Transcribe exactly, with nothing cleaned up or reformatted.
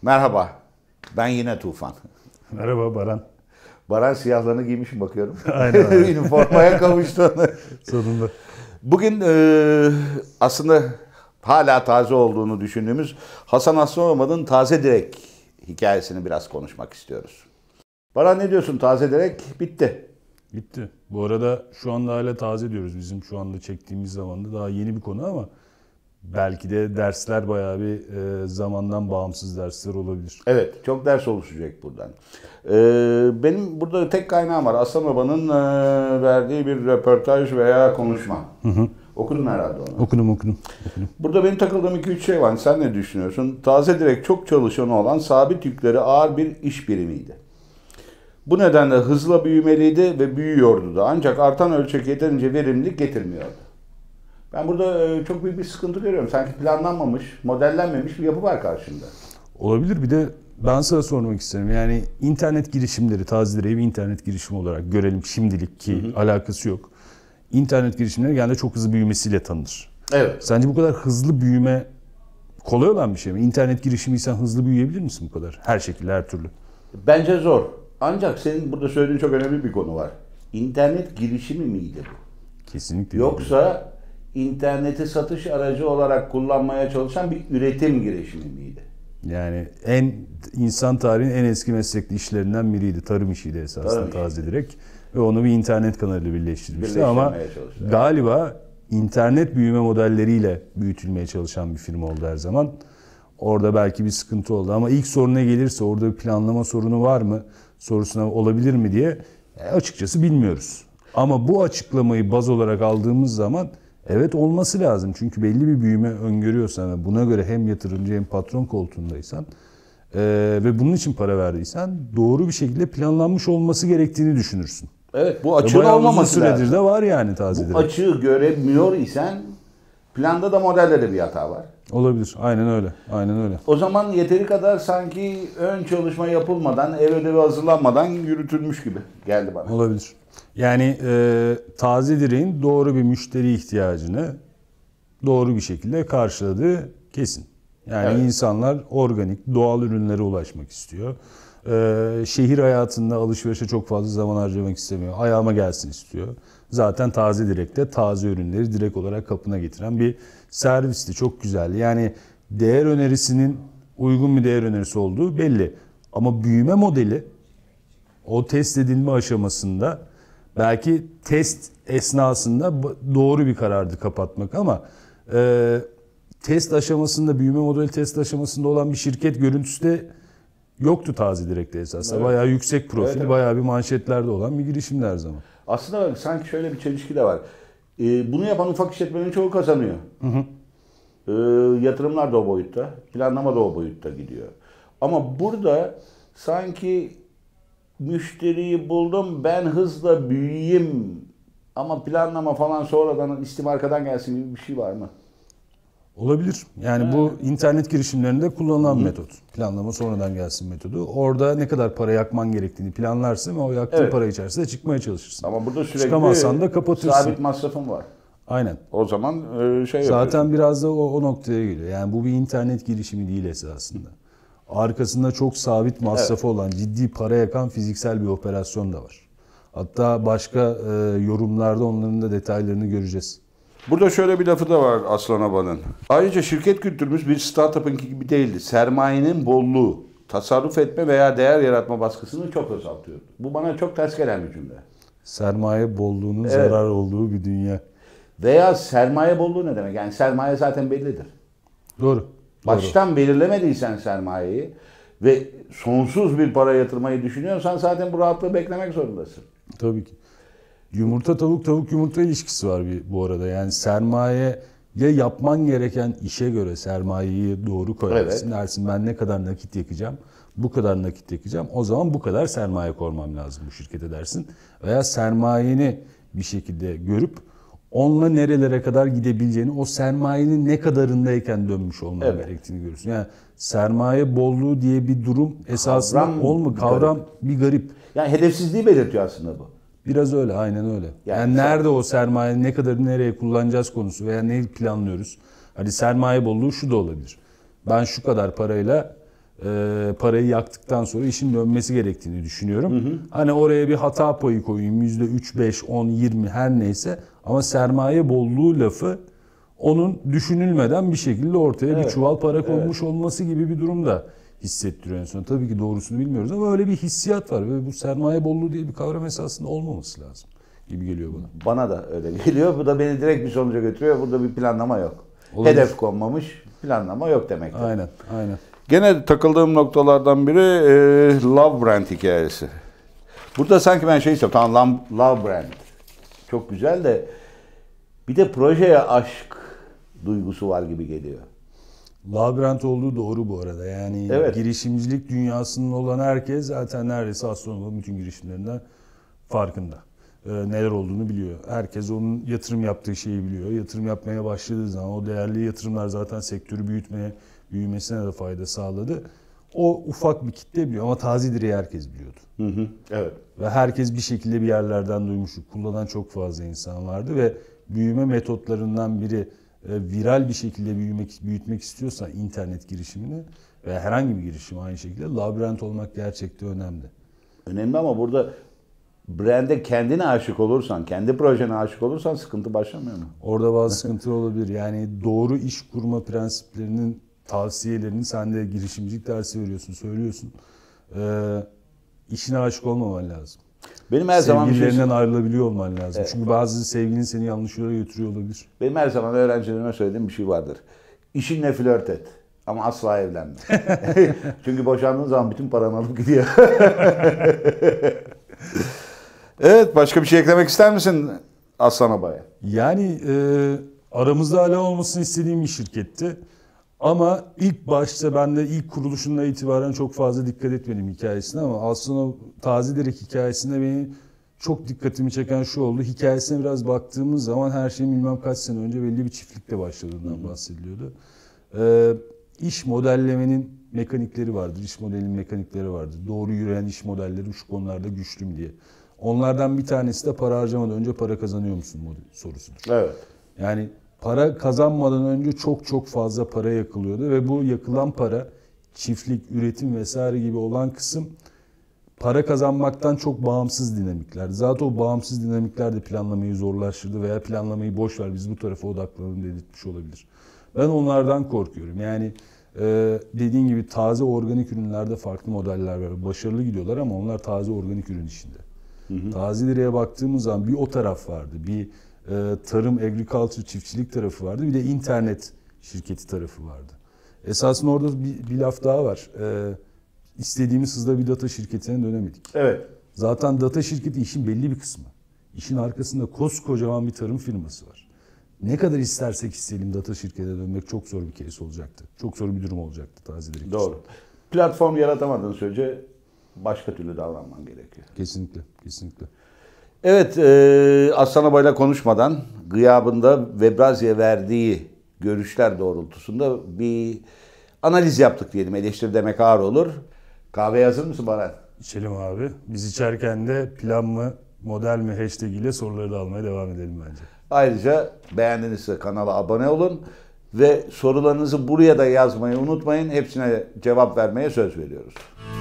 Merhaba, ben yine Tufan. Merhaba Baran. Baran siyahlarını giymişim bakıyorum. Aynen abi. Üniformaya kavuştun. Sonunda. Bugün e, aslında hala taze olduğunu düşündüğümüz Hasan Aslanoba'nın Taze Direk hikayesini biraz konuşmak istiyoruz. Baran ne diyorsun? Taze Direk bitti. Bitti. Bu arada şu anda hala taze diyoruz. Bizim şu anda çektiğimiz zamanda daha yeni bir konu ama belki de dersler bayağı bir e, zamandan bağımsız dersler olabilir. Evet, çok ders oluşacak buradan. Ee, benim burada tek kaynağım var. Aslanoba'nın e, verdiği bir röportaj veya konuşma. Hı hı. Okudun herhalde onu. Okudum okudum. okudum. Burada benim takıldığım iki üç şey var. Sen ne düşünüyorsun? Taze Direk çok çalışanı olan sabit yükleri ağır bir iş birimiydi. Bu nedenle hızla büyümeliydi ve büyüyordu da. Ancak artan ölçek yeterince verimlilik getirmiyordu. Ben burada çok büyük bir sıkıntı görüyorum. Sanki planlanmamış, modellenmemiş bir yapı var karşında. Olabilir. Bir de ben sana sormak isterim. Yani internet girişimleri, Taze Direk'i bir internet girişimi olarak görelim şimdilik ki hı hı. alakası yok. İnternet girişimleri genelde çok hızlı büyümesiyle tanınır. Evet. Sence bu kadar hızlı büyüme kolay olan bir şey mi? İnternet girişimiysen hızlı büyüyebilir misin bu kadar? Her şekilde, her türlü. Bence zor. Ancak senin burada söylediğin çok önemli bir konu var. İnternet girişimi miydi bu? Kesinlikle. Yoksa interneti satış aracı olarak kullanmaya çalışan bir üretim girişimi miydi? Yani en insan tarihinin en eski meslekli işlerinden biriydi. Tarım işiydi esasında Taze Direk. Ve onu bir internet kanalıyla birleştirmişti ama çalıştı. Galiba internet büyüme modelleriyle büyütülmeye çalışan bir firma oldu her zaman. Orada belki bir sıkıntı oldu ama ilk soruna gelirse orada bir planlama sorunu var mı sorusuna olabilir mi diye açıkçası bilmiyoruz. Ama bu açıklamayı baz olarak aldığımız zaman evet olması lazım. Çünkü belli bir büyüme öngörüyorsan ve buna göre hem yatırımcı hem patron koltuğundaysan e, ve bunun için para verdiysen doğru bir şekilde planlanmış olması gerektiğini düşünürsün. Evet, bu açığın olmaması süredir lazım. de var yani Taze Direk. Bu açığı göremiyor isen planda da modelde de bir hata var. Olabilir. Aynen öyle. Aynen öyle. O zaman yeteri kadar sanki ön çalışma yapılmadan, ev ödevi hazırlanmadan yürütülmüş gibi geldi bana. Olabilir. Yani e, Taze Direk'in doğru bir müşteri ihtiyacını doğru bir şekilde karşıladığı kesin. Yani evet. insanlar organik, doğal ürünlere ulaşmak istiyor. Ee, şehir hayatında alışverişe çok fazla zaman harcamak istemiyor. Ayağıma gelsin istiyor. Zaten Taze Direk'te taze ürünleri direkt olarak kapına getiren bir servisti. Çok güzel. Yani değer önerisinin uygun bir değer önerisi olduğu belli. Ama büyüme modeli o test edilme aşamasında belki test esnasında doğru bir karardı kapatmak ama e, test aşamasında, büyüme modeli test aşamasında olan bir şirket görüntüsü de yoktu Taze Direk'te esasında. Evet. Bayağı yüksek profil, evet, evet. bayağı bir manşetlerde olan bir girişimdi her zaman. Aslında bak, sanki şöyle bir çelişki de var. Ee, bunu yapan ufak işletmelerin çoğu kazanıyor. Hı hı. Ee, yatırımlar da o boyutta, planlama da o boyutta gidiyor. Ama burada sanki müşteriyi buldum, ben hızla büyüyeyim ama planlama falan sonradan istim arkadan gelsin gibi bir şey var mı? Olabilir. Yani evet. bu internet girişimlerinde kullanılan Hı. metot. Planlama sonradan gelsin metodu. Orada ne kadar para yakman gerektiğini planlarsın ve o yaktığın evet. para içerisinde çıkmaya çalışırsın. Ama burada sürekli çıkamazsan da kapatırsın. Sabit masrafın var. Aynen. O zaman şey Zaten yapıyorsun. biraz da o, o noktaya geliyor. Yani bu bir internet girişimi değil esasında. Arkasında çok sabit masrafı evet. olan, ciddi para yakan fiziksel bir operasyon da var. Hatta başka e, yorumlarda onların da detaylarını göreceğiz. Burada şöyle bir lafı da var Aslanoba'nın. Ayrıca şirket kültürümüz bir startup'ınki gibi değildi. Sermayenin bolluğu, tasarruf etme veya değer yaratma baskısını çok azaltıyordu. Bu bana çok ters gelen bir cümle. Sermaye bolluğunun evet. zarar olduğu bir dünya. Veya sermaye bolluğu ne demek? Yani sermaye zaten bellidir. Doğru. Baştan Doğru. belirlemediysen sermayeyi ve sonsuz bir para yatırmayı düşünüyorsan zaten bu rahatlığı beklemek zorundasın. Tabii ki. Yumurta tavuk tavuk yumurta ilişkisi var bir, bu arada. Yani sermaye ya yapman gereken işe göre sermayeyi doğru koyarsın. Evet. Dersin ben ne kadar nakit yakacağım, bu kadar nakit yakacağım. O zaman bu kadar sermaye koymam lazım bu şirkete dersin. Veya sermayeni bir şekilde görüp onunla nerelere kadar gidebileceğini, o sermayenin ne kadarındayken dönmüş olman evet. gerektiğini görürsün. Yani sermaye bolluğu diye bir durum esasında kavram, olma kavram garip. bir garip. Yani hedefsizliği belirtiyor aslında bu. Biraz öyle, aynen öyle. Yani, yani nerede o sermaye, ne kadarını nereye kullanacağız konusu veya neyi planlıyoruz. Hani sermaye bolluğu şu da olabilir. Ben şu kadar parayla e, parayı yaktıktan sonra işin dönmesi gerektiğini düşünüyorum. Hı hı. Hani oraya bir hata payı koyayım yüzde üç, beş, on, yirmi her neyse ama sermaye bolluğu lafı onun düşünülmeden bir şekilde ortaya evet. bir çuval para konmuş evet. olması gibi bir durum da hissettiriyor en son. Tabii ki doğrusunu bilmiyoruz ama öyle bir hissiyat var ve bu sermaye bolluğu diye bir kavram esasında olmaması lazım gibi geliyor bana. Bana da öyle geliyor. Bu da beni direkt bir sonuca götürüyor. Burada bir planlama yok. Olabilir. Hedef konmamış, planlama yok demektir. Aynen, aynen. Gene takıldığım noktalardan biri e, Love Brand hikayesi. Burada sanki ben şey istiyorum, tamam Love Brand. Çok güzel de bir de projeye aşk duygusu var gibi geliyor. Love Brand olduğu doğru bu arada. Yani evet. girişimcilik dünyasının olan herkes zaten neredeyse Astronom'un bütün girişimlerinden farkında. Ee, neler olduğunu biliyor. Herkes onun yatırım yaptığı şeyi biliyor. Yatırım yapmaya başladığı zaman o değerli yatırımlar zaten sektörü büyütmeye, büyümesine de fayda sağladı. O ufak bir kitle biliyor ama Tazedir'i herkes biliyordu. Hı hı, evet. Ve herkes bir şekilde bir yerlerden duymuştu. Kullanan çok fazla insan vardı ve büyüme metotlarından biri e, viral bir şekilde büyümek, büyütmek istiyorsan internet girişimini veya herhangi bir girişim aynı şekilde labirent olmak gerçekten önemli. Önemli ama burada brand'e kendine aşık olursan, kendi projene aşık olursan sıkıntı başlamıyor mu? Orada bazı sıkıntı olabilir. Yani doğru iş kurma prensiplerinin tavsiyelerini sen de girişimcilik dersi veriyorsun, söylüyorsun. Ee, işine aşık olmaman lazım. Benim her zaman sevgililerinden şey... ayrılabiliyor olman lazım. Evet. Çünkü bazı sevgilin seni yanlış yola götürüyor olabilir. Benim her zaman öğrencilerime söylediğim bir şey vardır. İşinle flört et ama asla evlenme. Çünkü boşandığın zaman bütün paranı alıp gidiyor. Evet, başka bir şey eklemek ister misin Aslan Abaya? Yani e, aramızda hala olmasını istediğim bir şirketti. Ama ilk başta ben de ilk kuruluşundan itibaren çok fazla dikkat etmedim hikayesine ama aslında o Tazedirek hikayesinde beni çok dikkatimi çeken şu oldu. Hikayesine biraz baktığımız zaman her şey bilmem kaç sene önce belli bir çiftlikte başladığından bahsediliyordu. Ee, iş modellemenin mekanikleri vardır, iş modelinin mekanikleri vardır. Doğru yürüyen iş modelleri şu konularda güçlüm diye. Onlardan bir tanesi de para harcamadan önce para kazanıyor musun sorusudur. Evet. Yani para kazanmadan önce çok çok fazla para yakılıyordu ve bu yakılan para çiftlik, üretim vesaire gibi olan kısım para kazanmaktan çok bağımsız dinamikler. Zaten o bağımsız dinamikler de planlamayı zorlaştırdı veya planlamayı boş ver biz bu tarafa odaklanalım dedirtmiş olabilir. Ben onlardan korkuyorum. Yani e, dediğin gibi taze organik ürünlerde farklı modeller var. Başarılı gidiyorlar ama onlar taze organik ürün işinde. Tazedir'e baktığımız zaman bir o taraf vardı. Bir e, tarım, agriculture, çiftçilik tarafı vardı. Bir de internet şirketi tarafı vardı. Esasında orada bir, bir laf daha var. E, istediğimiz hızda bir data şirketine dönemedik. Evet. Zaten data şirketi işin belli bir kısmı. İşin arkasında koskocaman bir tarım firması var. Ne kadar istersek isteyelim data şirketine dönmek çok zor bir case olacaktı. Çok zor bir durum olacaktı Tazedirek için. Doğru. Platform yaratamadığın sürece başka türlü davranman gerekiyor. Kesinlikle, kesinlikle. Evet, e, Aslan Abay'la konuşmadan gıyabında Webrazi'ye verdiği görüşler doğrultusunda bir analiz yaptık diyelim. Eleştiri demek ağır olur. Kahveye hazır mısın Baran? İçelim abi. Biz içerken de plan mı, model mi hashtag ile soruları da almaya devam edelim bence. Ayrıca beğendiğinizse kanala abone olun ve sorularınızı buraya da yazmayı unutmayın. Hepsine cevap vermeye söz veriyoruz.